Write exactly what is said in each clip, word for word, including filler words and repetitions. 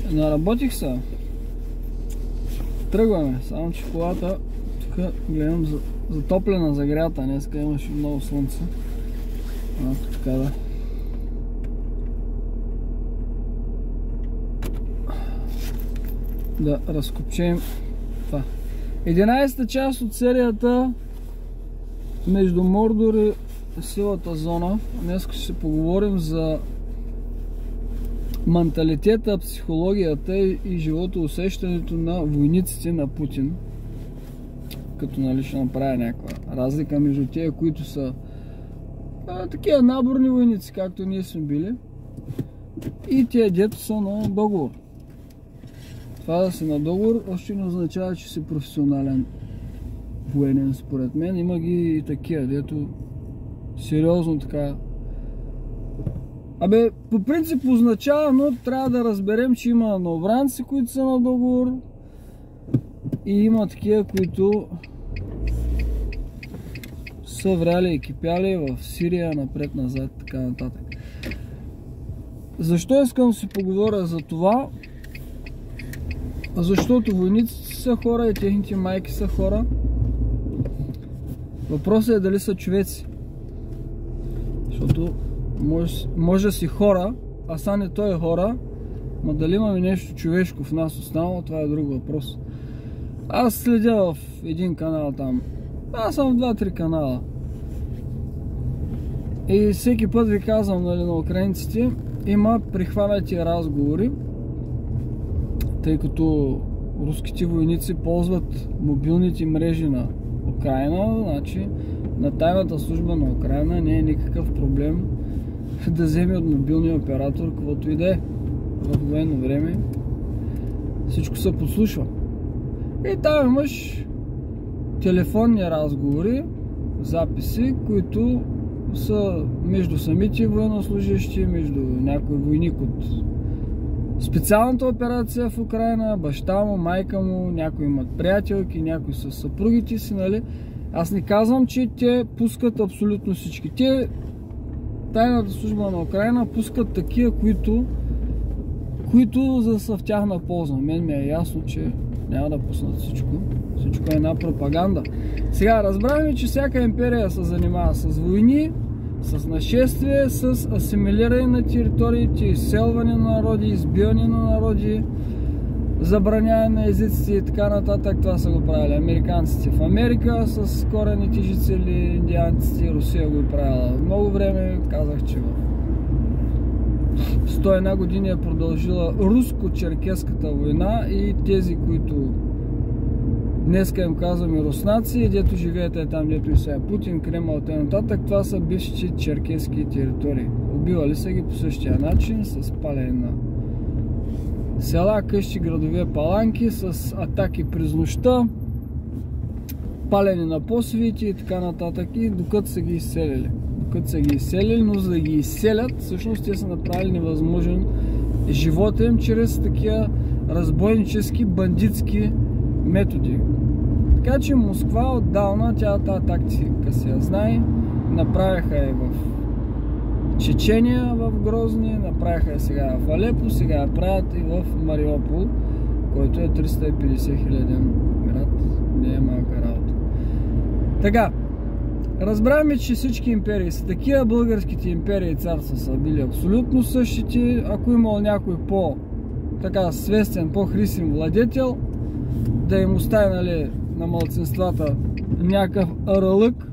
наработих се. Тръгваме, само че колата тук гледам затоплена, загрята. Днеска имаше много слънце. Малко така да. Да разкопчем това. единайсета част от серията между Мордор и силата зона. Днес ще се поговорим за менталитета, психологията и животоусещането на войниците на Путин. Като нали ще направя някаква разлика между тия, които са а, такива наборни войници, както ние сме били, и тия, дето са на договор. Това да си на договор още не означава, че си професионален военен, според мен. Има ги и такива, дето сериозно така. Абе, по принцип означава, но трябва да разберем, че има новобранци, които са на договор, и има такива, които са вряли и кипяли в Сирия, напред-назад, така нататък. Защо искам да си поговоря за това? Защото войниците са хора и техните майки са хора. Въпросът е дали са човеци. Защото може, може си хора, а са не той е хора, но дали имаме нещо човешко в нас останало, това е друг въпрос. Аз следя в един канал там. Аз съм в два-три канала. И всеки път ви казвам, нали, на украинците, има прихванати разговори, тъй като руските войници ползват мобилните мрежи на Украина, значи на тайната служба на Украина не е никакъв проблем да вземе от мобилния оператор каквото и да е. В военно време всичко се подслушва. И там имаш телефонни разговори, записи, които са между самите военнослужащи, между някой войник от специалната операция в Украина, баща му, майка му, някои имат приятелки, някои са съпругите си, нали? Аз не казвам, че те пускат абсолютно всички. Те, тайната служба на Украина, пускат такива, които, които за да са в тяхна полза. Мен ми е ясно, че няма да пуснат всичко. Всичко е една пропаганда. Сега разбраваме, че всяка империя се занимава с войни, с нашествие, с асимилиране на териториите, изселване на народи, избиване на народи, забраняване на езиците и така нататък. Това са го правили американците в Америка с корените жители, индианците, Русия го е правила много време. Казах, че в сто и една години е продължила руско-черкеската война и тези, които днеска им казваме руснаци, дето живеете там, дето и сега Путин, Кремъл, т.н. това са бивши черкески територии. Убивали са ги по същия начин, с палене на села, къщи, градове, паланки, с атаки през нощта, палене на посевите и така нататък, и докато са ги изселили. Докато са ги изселили, но за да ги изселят, всъщност те са направили невъзможен живота им чрез такива разбойнически, бандитски методи. Така че Москва отдавна, тя тази тактика си я знае, направиха я в Чечения, в Грозни, направиха я сега в Алепо, сега я правят и в Мариупол, който е триста и петдесет хиляден град, не е малка работа. Така, разбраваме, че всички империи са такива, българските империи и царства са били абсолютно същите. Ако имал някой по-така свестен, по-хрисен владетел, да им остави, нали, на малцинствата някакъв аралък,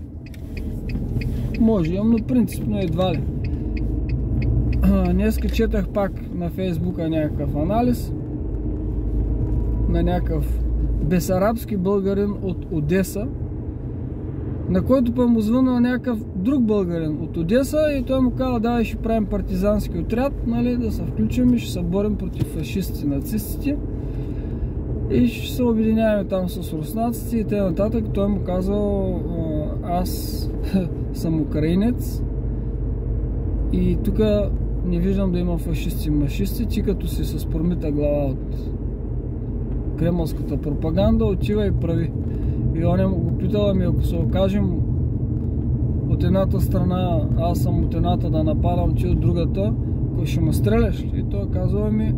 може, но принципно едва ли. Днеска четах пак на Фейсбука някакъв анализ на някакъв бесарабски българин от Одеса, на който па му звънна някакъв друг българин от Одеса и той му казва: давай, ще правим партизански отряд, нали, да се включим и ще се борим против фашистите, нацистите и ще се обединяваме там с руснаците и т.н. Той му казал: аз съм украинец и тук не виждам да има фашисти и машисти, ти като си с промита глава от кремълската пропаганда, отива и прави. И он му го питал: ами ако се окажем от едната страна, аз съм от едната да нападам, ти от другата, кой ще ме стреляш? И той казва: ами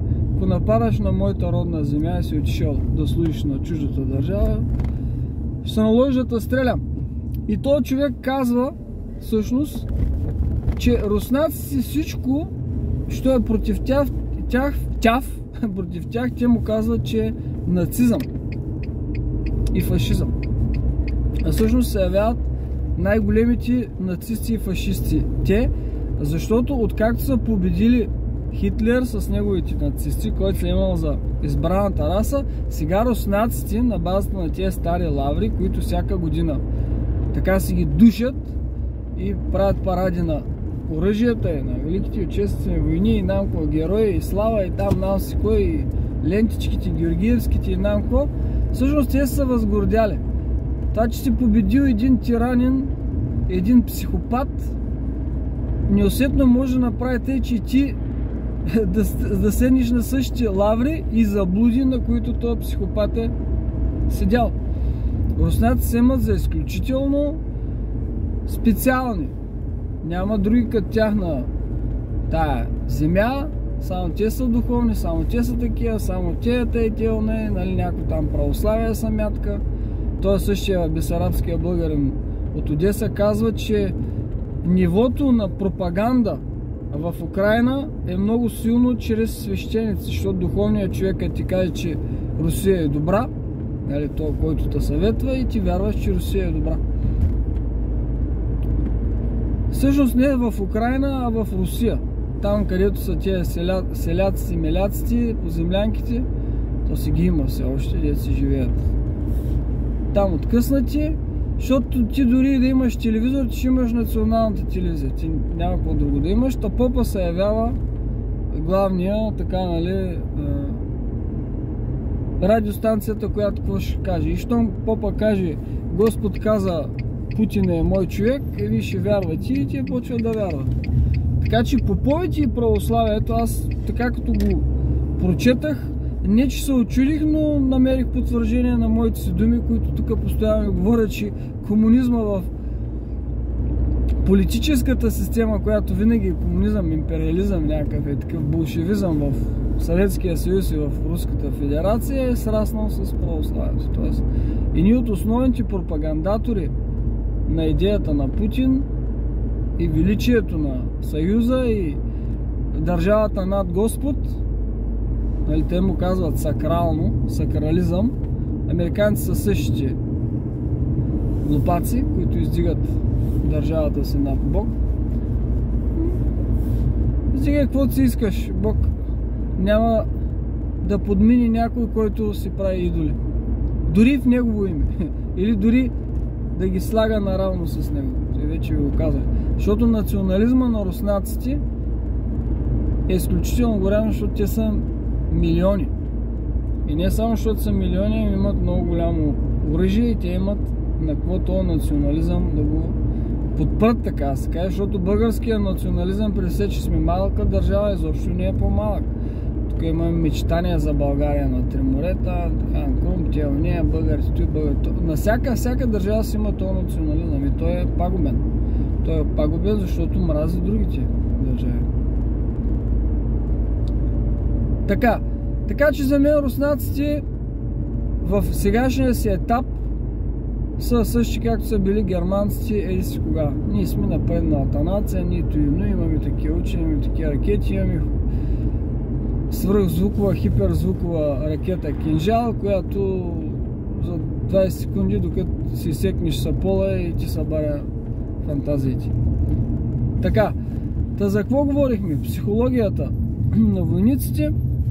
ако нападаш на моята родна земя и си отишъл да служиш на чуждата държава, ще се наложи да те стрелям. И този човек казва, всъщност, че руснаците всичко, що е против тях, тях, тях против тях, те му казват, че е нацизъм и фашизъм. А всъщност се явяват най-големите нацисти и фашисти. Те, защото откакто са победили Хитлер с неговите нацисти, който се имал за избраната раса, сега руснаците на базата на тези стари лаври, които всяка година така си ги душат и правят паради на оръжията и на великите и отечествени войни и нам какво герои и слава и там нам си кой и лентичките, георгиевските и нам какво, всъщност те са възгордяли. Това, че си победил един тиранин, един психопат, неусетно може да направи тъй, че ти да, да седнеш на същите лаври и заблуди, на които този психопат е седял. Руснаците се имат за изключително специални. Няма други като тях на тая земя, само те са духовни, само те са такива, само те те и те не, нали, някой там православие са мятка. Той същия бесарабския българин от Одеса казва, че нивото на пропаганда в Украйна е много силно чрез свещеници, защото духовният човек като ти каже, че Русия е добра, нали, той, който те съветва и ти вярваш, че Русия е добра. Всъщност не в Украйна, а в Русия. Там, където са тези селя... селяците, меляците, по землянките, то си ги има все още, де си живеят. Там откъснати, защото ти дори да имаш телевизор, ти ще имаш националната телевизия. Ти няма какво друго да имаш. Та попа се явява главния, така, нали, радиостанцията, която какво ще каже. И щом попа каже, Господ каза, Путин е мой човек, и ви ще вярвате и те почват да вярват. Така че поповете и православието, аз така като го прочетах, не че се очудих, но намерих потвърждение на моите си думи, които тук постоянно говорят, че комунизма в политическата система, която винаги е комунизъм, империализъм, някакъв е такъв болшевизъм в Съветския съюз и в Руската федерация, е сраснал с православието. Тоест, едни от основните пропагандатори на идеята на Путин и величието на Съюза и държавата над Господ, нали, те му казват сакрално, сакрализъм. Американци са същите глупаци, които издигат държавата си над Бог. Издигай каквото си искаш, Бог няма да подмини някой, който си прави идоли. Дори в негово име. Или дори да ги слага наравно с него. Те вече ви го казах. Защото национализма на руснаците е изключително голям, защото те са милиони. И не само защото са милиони, имат много голямо оръжие и те имат на какво този национализъм да го подпрат, така да се каже, защото българския национализъм, при все, че сме малка държава, изобщо не е по-малък. Тук имаме мечтания за България на три морета, Крум, Тялния, българите, той българите. На всяка, всяка държава си има този национализъм и той е пагубен. Той е пагубен, защото мрази другите държави. Така, така че за мен руснаците в сегашния си етап са същи както са били германците еди си кога. Ние сме напредналата нация, нито ино, имаме такива учени, имаме такива ракети, имаме свръхзвукова, хиперзвукова ракета Кинжал, която за двайсет секунди, докато си секнеш сапола и ти събаря фантазиите. Така, та за какво говорихме? Психологията на войниците.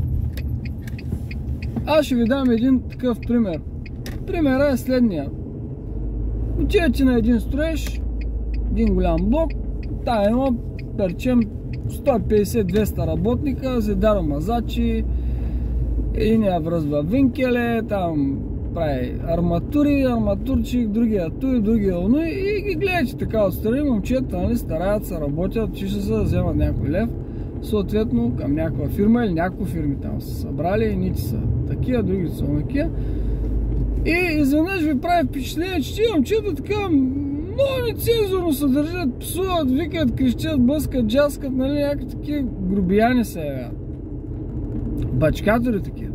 Аз ще ви дам един такъв пример. Примерът е следния. Отивате на един строеж, един голям блок, там има, да речем, сто и петдесет до двеста работника, зидаро мазачи, единия връзва винкеле, там прави арматури, арматурчик, другия той, другия оно и ги гледате така отстрани, момчета, нали, стараят се, работят, че ще се вземат някой лев, съответно към някаква фирма или някакво фирми там са събрали, едните са такива, другите са такива. И изведнъж ви прави впечатление, че тия момчета така много нецензурно се държат, псуват, викат, крещят, бъскат, джаскат, нали, някакви такива грубияни се явяват. бачкатори такива.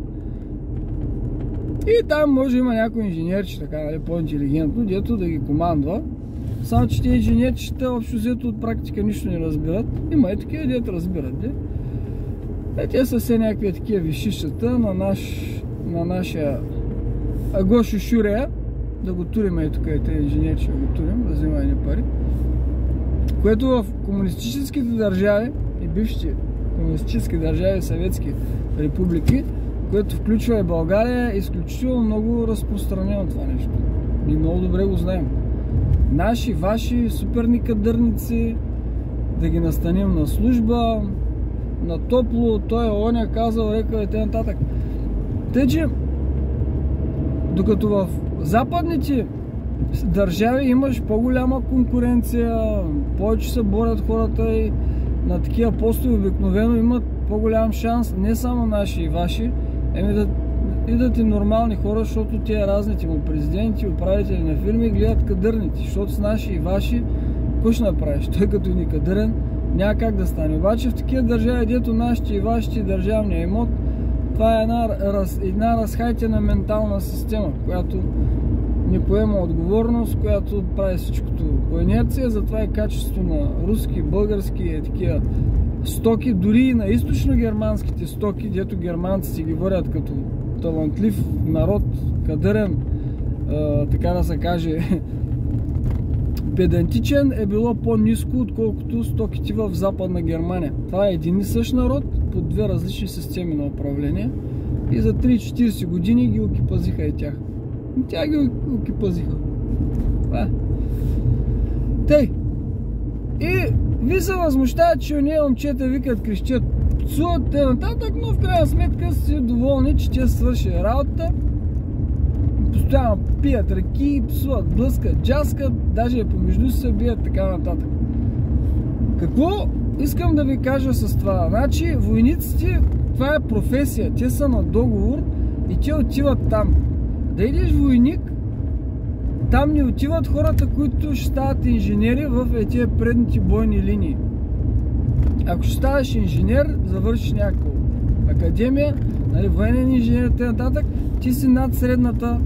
И там може има някой инженерче, така, нали, по-интелигентно, дето да ги командва. Само че тези инженерчета общо взето от практика нищо не разбират. Има и такива, дето разбират, де. Е, те са все някакви такива висшищата на, наш, на нашия Гошо Шурея. Да го турим и тук и тези инженерче, да го турим, да взема едни пари. Което в комунистическите държави и бившите комунистически държави, съветски републики, което включва и България, е изключително много разпространено това нещо. И много добре го знаем. Наши, ваши, суперни кадърници, да ги настаним на служба, на топло, той е оня казал, рекал и т.н. Тъй, че докато в западните държави имаш по-голяма конкуренция, повече се борят хората и на такива постове обикновено имат по-голям шанс, не само наши и ваши, еми да идат и нормални хора, защото тия разните му президенти, управители на фирми гледат кадърните, защото с наши и ваши какво ще направиш? Той като ни кадърен няма как да стане. Обаче в такива държави, дето нашите и вашите държавния имот, това е една, раз, една разхайтена ментална система, която не поема отговорност, която прави всичкото по инерция, затова и качество на руски, български и такива стоки, дори и на източно-германските стоки, дето германците ги върят като талантлив народ, кадърен, а, така да се каже, педантичен, е било по-ниско, отколкото стоките в Западна Германия. Това е един и същ народ по две различни системи на управление и за три-четиридесет години ги окипазиха и тях. И тя ги окипазиха. Това. Тъй. И ви се възмущават, че уния момчета викат, крещят, псуват те нататък, но в крайна сметка си доволни, че те свърши работа. Постоянно пият ръки, псуват, блъскат, джаскат, даже помежду си се бият, така нататък. Какво искам да ви кажа с това? Значи, войниците, това е професия, те са на договор и те отиват там. Да идеш войник, там не отиват хората, които ще стават инженери в тези предните бойни линии. Ако ще ставаш инженер, завършиш някаква академия, нали, военен инженер и нататък, ти си над средната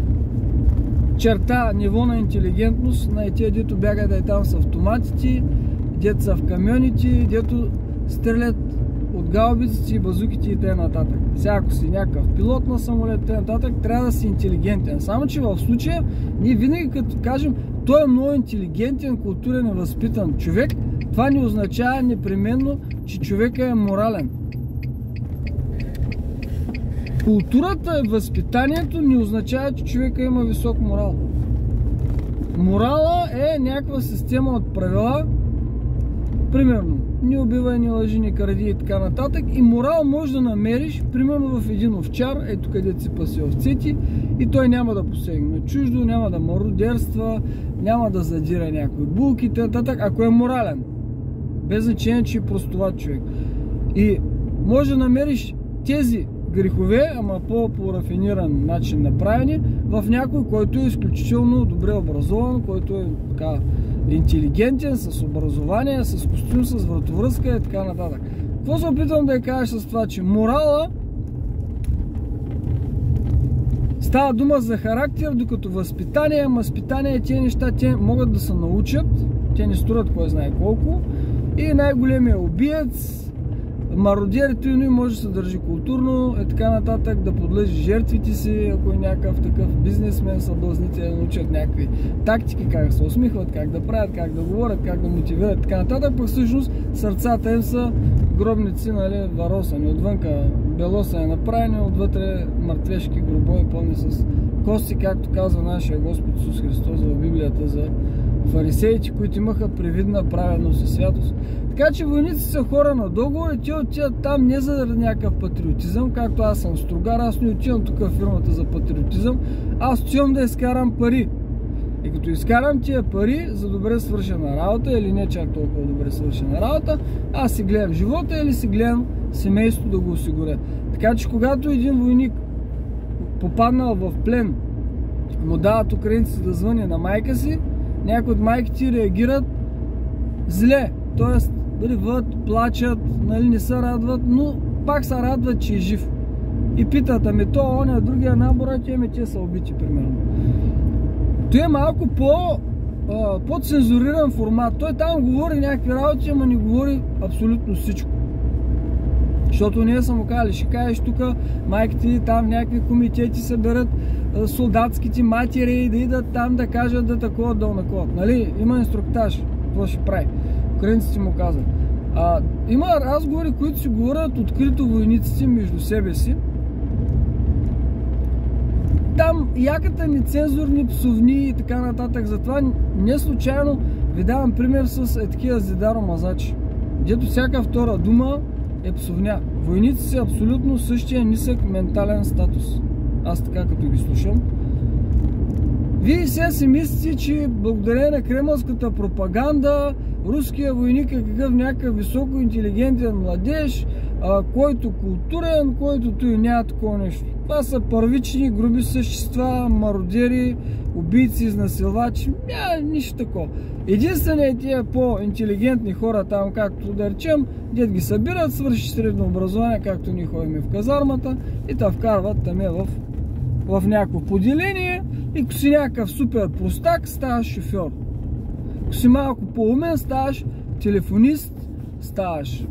черта, ниво на интелигентност на тези, дето бягат и там с автоматите, дето са в камионите, дето стрелят от гаубиците и базуките и т.н. Сега, ако си някакъв пилот на самолет и т.н., трябва да си интелигентен. Само че в случая, ние винаги като кажем, той е много интелигентен, културен и възпитан човек, това не означава непременно, че човека е морален. Културата и възпитанието не означава, че човека има висок морал. Морала е някаква система от правила, примерно, не убивай, не лъжи, не кради и така нататък. И морал може да намериш, примерно в един овчар, ето където си паси овците, и той няма да посегне чуждо, няма да мародерства, няма да задира някои булки и нататък, ако е морален. Без значение, че е простоват човек. И може да намериш тези грехове, ама по-рафиниран начин направени, в някой, който е изключително добре образован, който е така интелигентен, с образование, с костюм, с вратовръзка и така нататък. Какво се опитвам да я кажеш с това, че морала става дума за характер, докато възпитание, възпитание, тези неща те могат да се научат, те не струват кой знае колко, и най-големия убиец, мародерито и може да се държи културно, е така нататък, да подлежи жертвите си, ако е някакъв такъв бизнесмен, съблазните да научат някакви тактики, как да се усмихват, как да правят, как да говорят, как да мотивират, така нататък, пък всъщност сърцата им са гробници, нали, варосани, отвънка белоса е направени, отвътре мъртвешки гробове, пълни с кости, както казва нашия Господ Исус Христос в Библията за фарисеите, които имаха привидна праведност и святост. Така че войници са хора на договор и те отиват там не за някакъв патриотизъм, както аз съм строгар, аз не отивам тук в фирмата за патриотизъм, аз отивам да изкарам пари. И като изкарам тия пари за добре свършена работа или не чак толкова добре свършена работа, аз си гледам живота или си гледам семейството да го осигуря. Така че когато един войник попаднал в плен, му дават украинците да звъни на майка си, някои от майките реагират зле, т.е. реват, плачат, нали, не се радват, но пак се радват, че е жив. И питат, ами то, оня, другия набора, ами те са убити, примерно. Той е малко по, а, по-цензуриран формат. Той там говори някакви работи, ама не говори абсолютно всичко. Защото ние са му казали, ще кажеш тук, майките там някакви комитети съберат солдатските матери да идат там да кажат да такова, да накова. Нали? Има инструктаж, какво ще прави. Украинците му казват. А, има разговори, които си говорят открито войниците между себе си. Там яката нецензурни псовни и така нататък. Затова не случайно ви давам пример с е такива зидаромазачи. Дето всяка втора дума е псовня. Войници са абсолютно същия нисък ментален статус. Аз така като ги слушам. Вие сега си мислите, че благодарение на кремълската пропаганда руския войник е какъв някакъв високо интелигентен младеж, а, който културен, който той няма такова нещо. Това са първични, груби същества, мародери, убийци, изнасилвачи. Няма нищо такова. Единствено тия по-интелигентни хора там, както да речем, дед ги събират, свърши средно образование, както ние ходим в казармата и те вкарват там в, в някакво поделение и ако си някакъв супер простак, ставаш шофьор. Ако си малко по-умен, ставаш телефонист, ставаш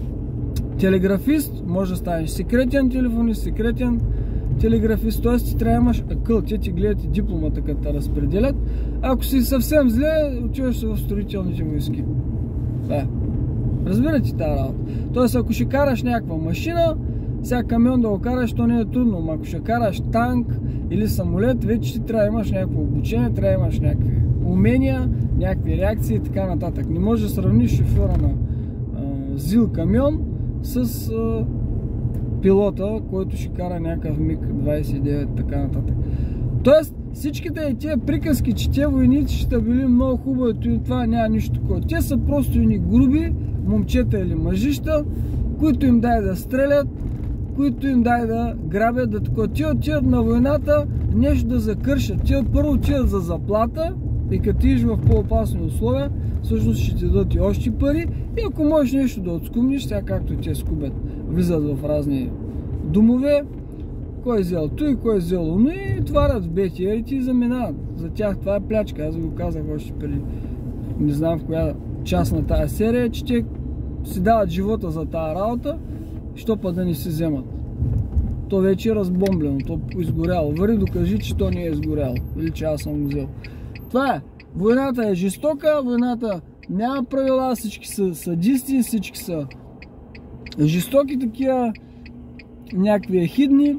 телеграфист, може да станеш секретен телефонист, секретен телеграфист, т.е. ти трябва да имаш акъл, те ти гледат и дипломата, като те разпределят. Ако си съвсем зле, отиваш в строителните войски. Да. Разбирате тази работа. Т.е. ако ще караш някаква машина, сега камион да го караш, то не е трудно, но ако ще караш танк или самолет, вече ти трябва да имаш някакво обучение, трябва да имаш някакви умения, някакви реакции и така нататък. Не можеш да сравниш шофьора на а, ЗИЛ камион с а, пилота, който ще кара някакъв миг двайсет и девет, така нататък. Тоест, всичките тия приказки, че те войници ще били много хубави, това няма нищо такова. Те са просто едни груби момчета или мъжища, които им дай да стрелят, които им дай да грабят, да такова. Те отиват на войната нещо да закършат. Те първо отиват за заплата и като идиш в по-опасни условия, всъщност ще ти дадат и още пари и ако можеш нещо да отскумниш, сега както те скубят, влизат в разни домове, кой е взел той, кой е взел оно и тварят в Б Т Р-ите и заминават. За тях това е плячка. Аз го казах още преди, не знам в коя част на тая серия, че те си дават живота за тая работа, що па да не се вземат. То вече е разбомблено, то изгоряло. Вари, докажи, че то не е изгоряло или че аз съм го взел. Това е. Войната е жестока, войната няма правила, всички са садисти, всички са жестоки такива, някакви ехидни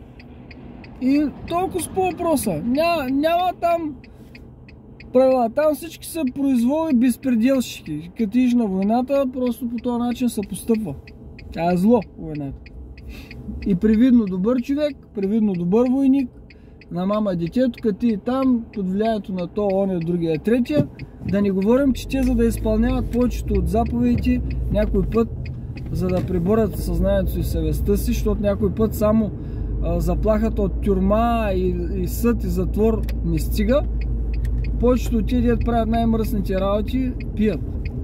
и толкова с по въпроса. Няма, няма там правила, там всички са произволи безпределщики. Като идиш на войната, просто по този начин се постъпва. Тя е зло войната. И привидно добър човек, привидно добър войник, на мама детето, като ти там, под влиянието на то, он е другия, третия, да не говорим, че те за да изпълняват повечето от заповедите, някой път, за да приборят съзнанието и съвестта си, защото някой път само а, заплахата от тюрма и, и съд и затвор не стига, повечето от тези дет правят най-мръсните работи, пият.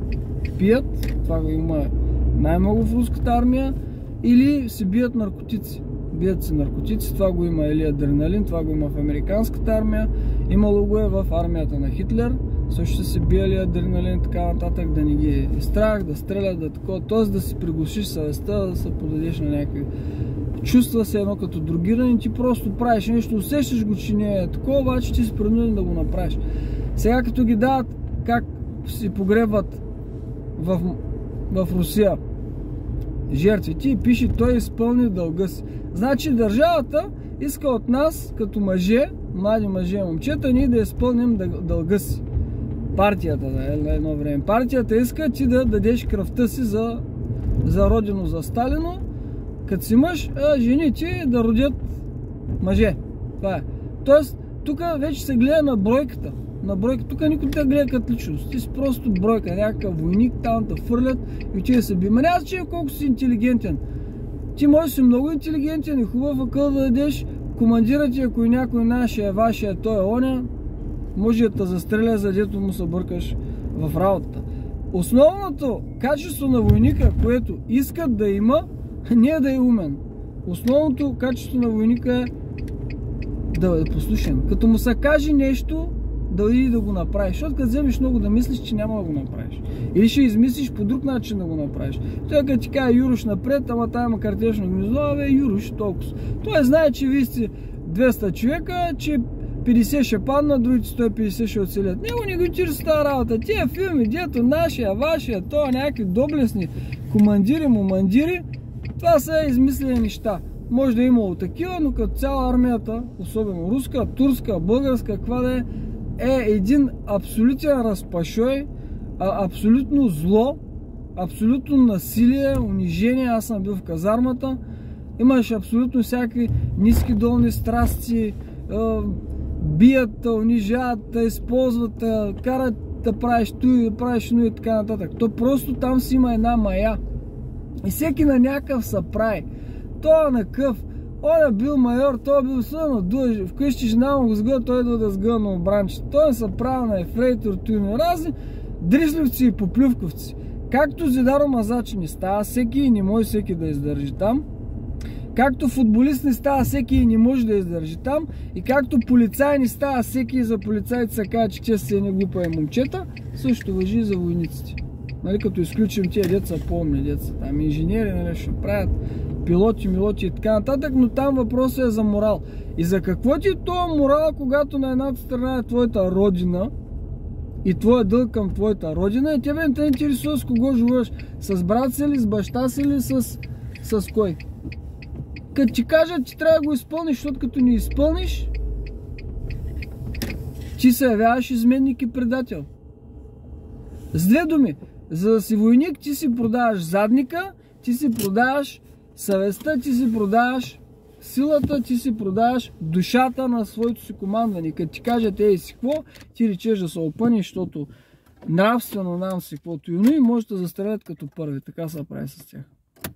Пият, това го има най-много в руската армия, или се бият наркотици. Бият се наркотици, това го има или адреналин, това го има в американската армия, имало го е в армията на Хитлер, също се биели адреналин, така нататък, да не ги е страх, да стрелят, да такова, т.е. да си приглушиш съвестта, да се подадеш на някакви чувства, се едно като другиране, ти просто правиш нещо, усещаш го, че не е такова, обаче ти си принуден да го направиш. Сега като ги дават как си погребват в, в Русия жертвите и пише, той изпълни дълга си. Значи държавата иска от нас, като мъже, млади мъже и момчета, ние да изпълним дълга си. Партията, да, на едно време. Партията иска ти да дадеш кръвта си за, за родино, за Сталино, като си мъж, а жените да родят мъже. Това е. Тоест, тук вече се гледа на бройката. На бройка. Тук никой те гледа като личност. Ти си просто бройка, някакъв войник, там да фърлят и отиде се би. Ма няма че колко си интелигентен. Ти можеш си много интелигентен и хубав акъл да дадеш. Командирът ти, ако и някой нашия е вашия, той е оня, може да те застреля, за дето му се бъркаш в работата. Основното качество на войника, което искат да има, Не е да е умен. Основното качество на войника е да е послушен. Като му се каже нещо, да иди да го направиш. Защото като вземеш много да мислиш, че няма да го направиш. Или ще измислиш по друг начин да го направиш. Той като ти каже Юруш напред, ама тая има картешно гнездо, а бе Юруш толкова. Той знае, че вие сте двеста човека, че петдесет ще паднат, другите сто и петдесет ще оцелят. Него не го интересува тази работа. Тия филми, дето нашия, вашия, то някакви доблестни командири, момандири, това са измислени неща. Може да е имало такива, но като цяла армията, особено руска, турска, българска, каква да е, е един абсолютен разпашой, абсолютно зло, абсолютно насилие, унижение. Аз съм бил в казармата. Имаш абсолютно всякакви ниски долни страсти, бият, унижават, използват, карат да правиш той, да правиш но и така нататък. То просто там си има една мая. И всеки на някакъв се прави. Той е на къв. Он е бил майор, той е бил съдно дуж. Вкъщи жена му го сгъда, той идва да сгъда на обранче. Той се прави на ефрейтор, той на разни дрисливци и поплювковци. Както Зидаро Мазачи не става всеки и не може всеки да издържи там. Както футболист не става всеки и не може да издържи там. И както полицай не става всеки и за полицайите се казва, че те са едни глупави момчета, също важи и за войниците. Нали, като изключим тия деца, помни деца, там инженери, нали, ще правят пилоти, милоти и така нататък, но там въпросът е за морал. И за какво ти е този морал, когато на едната страна е твоята родина и твоя дълг към твоята родина и тебе не те интересува с кого живееш, с брат си ли, с баща си ли, с, с кой? Като ти кажат, че трябва да го изпълниш, защото като не изпълниш, ти се явяваш изменник и предател. С две думи, за да си войник, ти си продаваш задника, ти си продаваш съвестта, ти си продаваш силата, ти си продаваш душата на своето си командване. Като ти кажат ей си какво, ти речеш да се опъниш, защото нравствено нам си каквото и може да застрелят като първи. Така се прави с тях.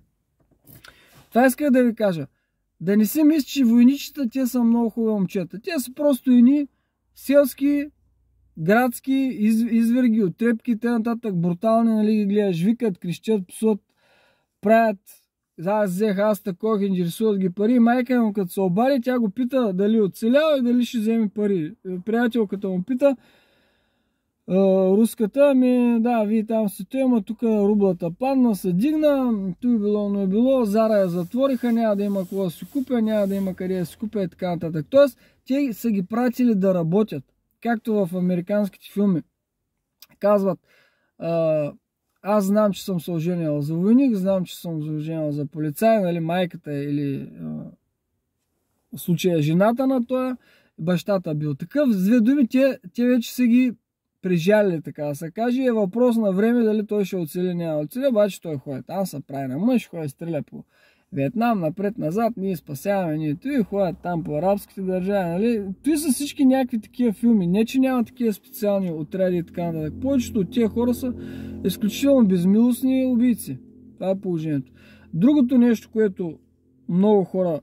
Това исках да ви кажа. Да не си мисли, че войничета те са много хубави момчета. Те са просто едни селски, градски из, изверги, отрепки, те нататък брутални, нали ги гледаш, викат, крещят, псуват, правят. Аз взех, аз такова, интересуват ги пари. Майка му като се обади, тя го пита дали оцелява и дали ще вземе пари. Приятелката му пита, руската, ами да, вие там сте, ама тук рублата падна, се дигна, той било, но е било, Зара я затвориха, няма да има какво да си купя, няма да има къде да си купя и така нататък. Тоест, те са ги пратили да работят, както в американските филми. Казват, аз знам, че съм се оженил за войник, знам, че съм се оженил за полицай, нали, майката или в случая жената на това, бащата бил такъв. С две думи, те, те вече са ги прижали, така да се каже. Е въпрос на време дали той ще оцели, няма оцели, обаче той ходи там, се прави на мъж, ходи стреля по Виетнам, напред-назад, ние спасяваме, ние той ходят там по арабските държави, нали. Той са всички някакви такива филми, не че няма такива специални отряди и така нататък. Повечето от тия хора са изключително безмилостни убийци. Това е положението. Другото нещо, което много хора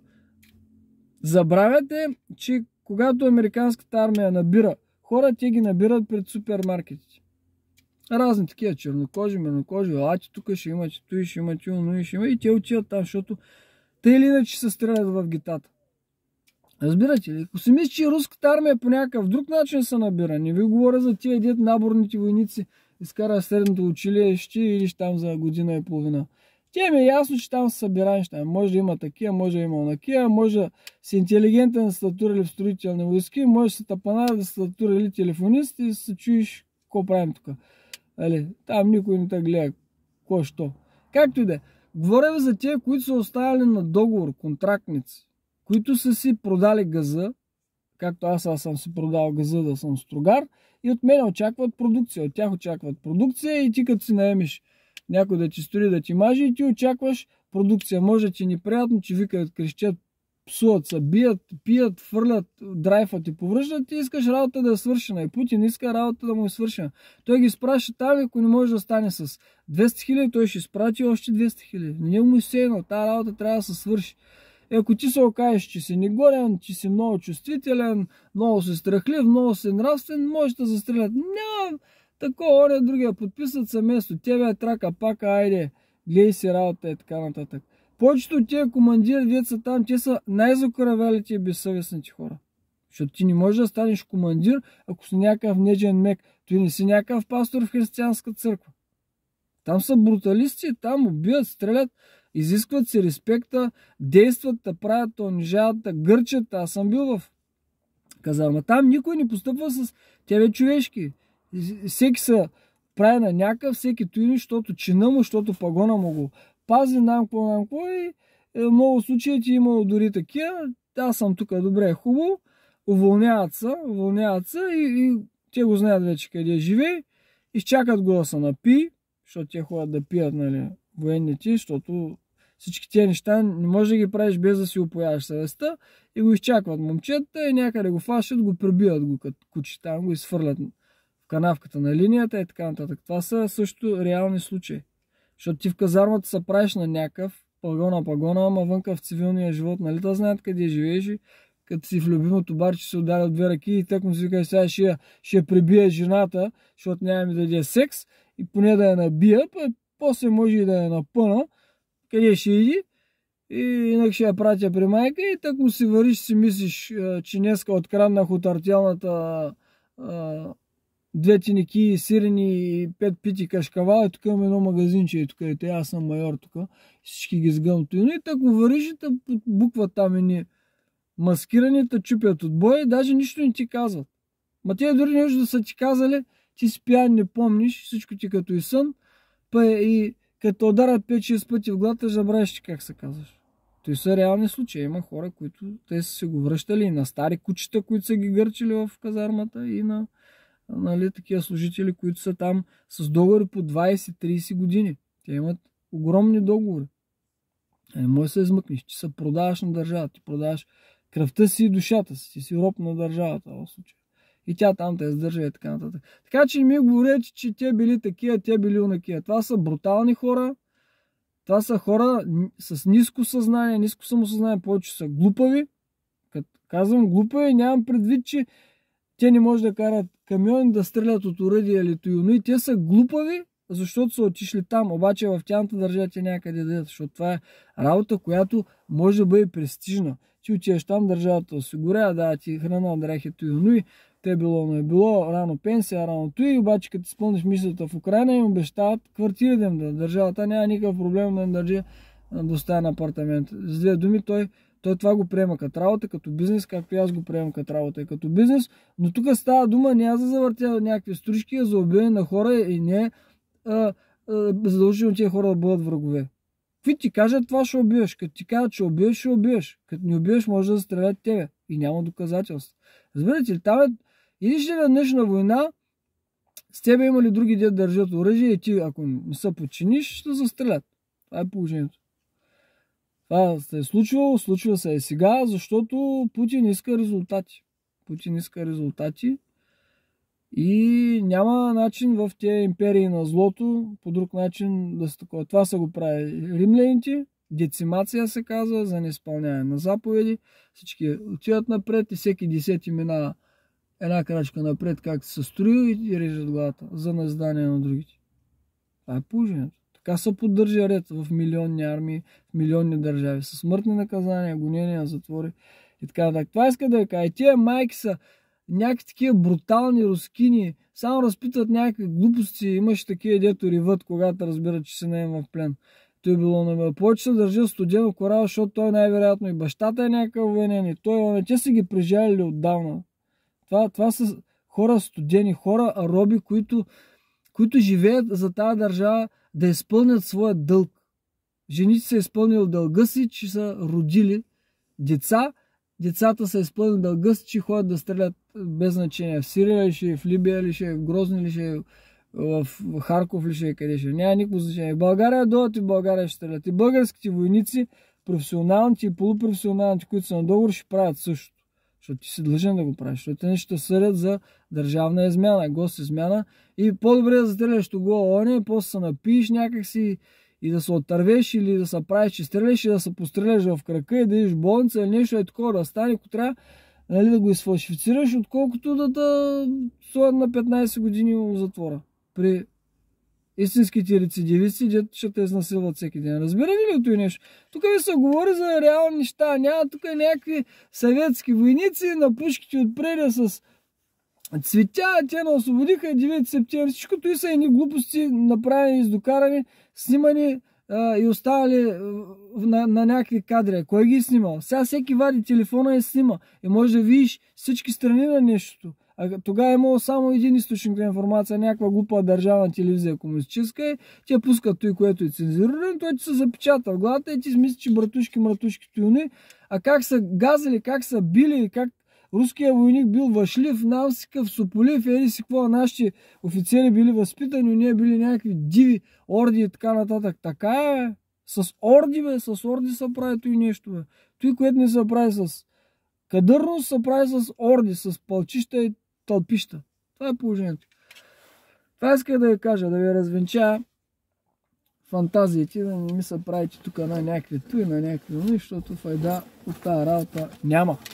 забравят е, че когато американската армия набира хора, те ги набират пред супермаркетите. Разни такива чернокожи, мернокожи, елати тук ще имате, той ще имате, но и ще има. И те отиват там, защото те или иначе се стрелят в гитата. Разбирате ли? Ако си мисли, че руската армия по някакъв друг начин се набира, не ви говоря за тия дет наборните войници, изкара средното училище или ще там за година и половина. Те ми е ясно, че там са събирани неща. Може да има такива, може да има онакива, може да си интелигентен да са турили в строителни войски, може да си тапанар да са турили телефонист и се чуеш какво правим тук. Али, там никой не те гледа какво що. Както и да е. Говоря ви за тия, които са оставили на договор, контрактници, които са си продали газа, както аз, аз съм си продал газа да съм стругар, и от мен очакват продукция. От тях очакват продукция и ти като си наемиш някой да ти строи, да ти мажи и ти очакваш продукция. Може да ти неприятно, че викат, крещят, псуват, се бият, пият, фърлят, драйфат и повръждат, и искаш работа да е свършена. И Путин иска работа да му е свършена. Той ги изпраща там, ако не може да стане с двеста хиляди, той ще изпрати още двеста хиляди. Не му е сеяно, тази работа трябва да се свърши. И ако ти се окажеш, че си негоден, че си много чувствителен, много си страхлив, много си нравствен, може да застрелят. Няма такова, оня другия подписат съместо. Тебе е трака, пака, айде, гледай си работа и така нататък. Повечето от тия командири, деца там, те са най-закоравелите и безсъвестните хора. Защото ти не можеш да станеш командир, ако си някакъв нежен мек. Той не си някакъв пастор в християнска църква. Там са бруталисти, там убиват, стрелят, изискват си респекта, действат, да правят, да унижават, да гърчат. Аз съм бил в казарма. Там никой не постъпва с тебе човешки. Всеки се прави на някакъв, всеки туй, защото чина му, защото пагона му го пази, намко, намко и е, в много случаи ти имало дори такива. Аз съм тук, добре, хубаво. Уволняват се, уволняват се и, и те го знаят вече къде живее. Изчакат го да се напи, защото те ходят да пият, нали, военните, защото всички тези неща не можеш да ги правиш без да си упояваш съвестта и го изчакват момчета и някъде го фашат, го пребиват го като кучи, там го изфърлят в канавката на линията и така нататък. Това са също реални случаи. Защото ти в казармата се правиш на някакъв пагона, пагона, ама вънка в цивилния живот, нали да знаят къде живееш и като си в любимото барче се ударят две ръки и тък му си викаш, сега ще, ще пребие жената, защото няма ми да даде секс и поне да я набия, после може и да я напъна, къде ще иди и инак ще я пратя при майка и тък му си вариш, си мислиш, че днеска откраднах от артелната две тиники, сирени и пет пити кашкавал и тук имам едно магазинче и тук и те, аз съм майор тук, всички ги сгъмто и тък му вариш и тък буква там и маскираните чупят от бой, даже нищо не ти казват. Ма те дори нещо да са ти казали, ти си пиян, не помниш, всичко ти като и сън, па и като ударят пет-шест пъти в главата, забравиш как се казваш. Той са реални случаи. Има хора, които те са се го връщали и на стари кучета, които са ги гърчили в казармата и на, нали, такива служители, които са там с договори по двайсет-трийсет години. Те имат огромни договори. Не може да се измъкнеш. Ти се продаваш на държавата. Ти продаваш кръвта си и душата си. Ти си роб на държавата в случая. И тя там те издържа и така нататък. Така че не ми говорете, че те били такива, те били унакива. Това са брутални хора. Това са хора с ниско съзнание, ниско самосъзнание, повече са глупави. Като казвам глупави, нямам предвид, че те не може да карат камиони, да стрелят от оръдия или туюно. И те са глупави, защото са отишли там. Обаче в тяхната държава те някъде дадат, защото това е работа, която може да бъде престижна. Ти отиваш там, държавата осигурява, да ти храна, дрехи, туюно и те било, но е било рано пенсия, рано той, обаче като изпълниш мисълта в Украина им обещават квартири да им да. Държавата няма никакъв проблем да им държи достоен апартамент. С две думи, той, той това го приема като работа, като бизнес, както и аз го приемам като работа и като бизнес, но тук става дума не аз да завъртя някакви стружки, а за убиване на хора и не а, а, задължително тези хора да бъдат врагове. Какви ти кажат, това ще убиеш. Като ти кажат, че убиеш, ще убиеш. Като не убиеш, може да стрелят тебе. И няма доказателства. Разбирате ли, там е идиш ли веднъж на война, с тебе има ли други дет държат оръжие и ти, ако не се подчиниш, ще застрелят. Това е положението. Това се е случвало, случва се и сега, защото Путин иска резултати. Путин иска резултати и няма начин в тези империи на злото по друг начин да се такова. Това са го прави римляните, децимация се казва, за неизпълняване на заповеди. Всички отиват напред и всеки десети минава една крачка напред, както се строи и режат главата за назидание на другите. Това е положението. Така се поддържа ред в милионни армии, в милионни държави, с смъртни наказания, гонения, затвори и така нататък. Това иска да кажа. И тия майки са някакви такива брутални рускини, само разпитват някакви глупости, имаш такива, дето риват, когато разбират, че се не е в плен. Той било на повече се държа студено корал, защото той най-вероятно и бащата е някакъв военен, и той, те са ги прежалили отдавна. Това, това са хора студени, хора роби, които, които живеят за тази държава да изпълнят своя дълг. Жените са изпълнили дълга си, че са родили деца. Децата са изпълнили дълга си, че ходят да стрелят без значение. В Сирия ли ще е, в Либия ли ще е, в Грозни ли ще е, в Харков ли ще е, къде ще е. Няма никакво значение. В България дойдат и в България ще стрелят. И българските войници, професионалните и полупрофесионалните, които са на договор, ще правят също. Защото ти си длъжен да го правиш. Защото те ще съдят за държавна измяна, госизмяна. И по-добре да застреляш тогава оня, и после се напиеш някакси и да се отървеш или да се правиш, че стреляш и да се постреляш в крака и да идеш в болница или нещо е такова да стане, ако трябва, нали, да го изфалшифицираш, отколкото да те сложат на петнайсет години в затвора. При истинските рецидивисти, дето ще те изнасилват всеки ден. Разбирате ли това нещо? Тук ви се говори за реални неща. Няма тук някакви съветски войници на пушките отпреди с цветя, те не освободиха девети септември. Всичкото и са едни глупости, направени, издокарани, снимани а, и оставали на, на някакви кадри. Кой ги е снимал? Сега всеки вади телефона и снима. И може да видиш всички страни на нещото. А тогава е имало само един източник на информация, някаква глупа държавна телевизия комунистическа и те пускат той, което е цензурирано, той ти се запечата в главата и ти си мисли, че братушки, мратушки, туни. А как са газали, как са били, как руският войник бил въшлив, навсикъв, сополив, еди си какво, нашите офицери били възпитани, ние били някакви диви, орди и така нататък. Така е, с орди, бе, с орди се прави той нещо, бе. Той, което не се прави с кадърност, се прави с орди, с пълчища и тълпища. Това е положението. Това исках да ви кажа, да ви развенча фантазиите, да не ми се правите тук на някакви туи, на някакви, защото файда от тази работа няма.